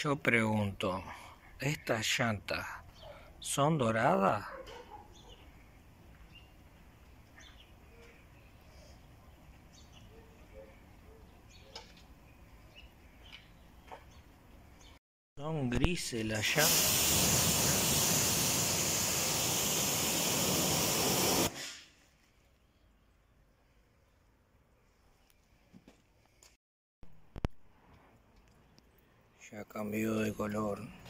Yo pregunto, ¿estas llantas son doradas? ¿Son grises las llantas? Ya cambió de color.